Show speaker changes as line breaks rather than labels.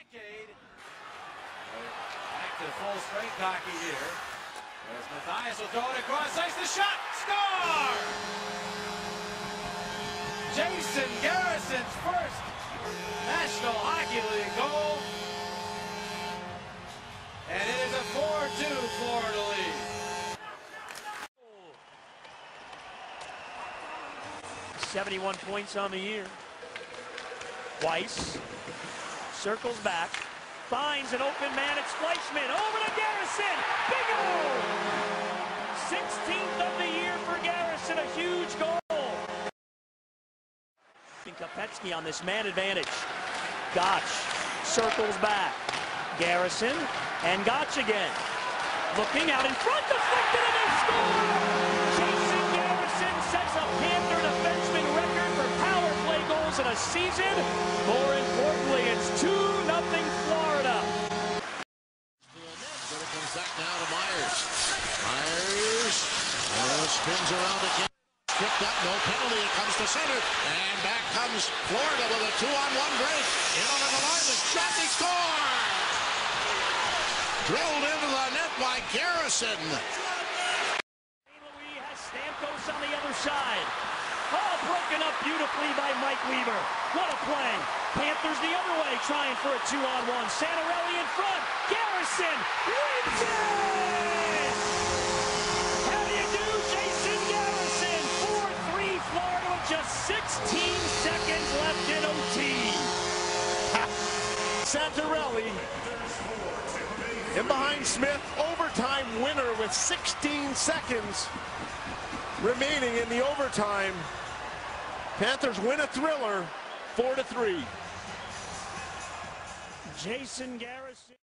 decade. Back to full strength hockey here. As Matthias will throw it across ice, the shot, score! Jason Garrison's first National Hockey League goal. And it is a 4-2 Florida lead.
71 points on the year. Weiss circles back, finds an open man. It's Fleischman over to Garrison. Big goal! 16th of the year for Garrison, a huge goal. Kopetsky on this man advantage. Gotch circles back. Garrison and Gotch again. Looking out in front, deflected, and they score! Jason Garrison sets a Panther defenseman record for power play goals in a season. More importantly, it's 2-0 Florida.
But it comes back now to Myers. Myers spins around again. Tripped up, no penalty. It comes to center, and back comes Florida with a 2-on-1 break. In on the line, the shot, they score! Drilled into the net by Garrison.
Louis has Stamkos on the other side. Oh, broken up beautifully by Mike Weaver. What a play. Panthers the other way, trying for a 2-on-1. Santorelli in front. Garrison wins it! How do you do, Jason Garrison? 4-3 Florida with just 16 seconds left in OT.
Santorelli in behind Smith, overtime winner with 16 seconds remaining in the overtime. Panthers win a thriller, 4-3.
Jason Garrison.